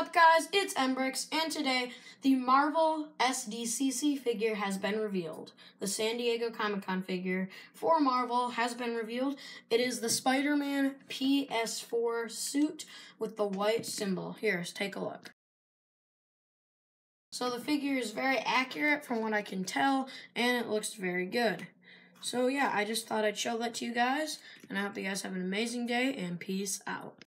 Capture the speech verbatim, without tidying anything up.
up, guys? It's Embrix, and today the Marvel S D C C figure has been revealed. The San Diego Comic-Con figure for Marvel has been revealed. It is the Spiderman P S four suit with the white symbol. Here, take a look. So the figure is very accurate from what I can tell, and it looks very good. So yeah, I just thought I'd show that to you guys, and I hope you guys have an amazing day, and peace out.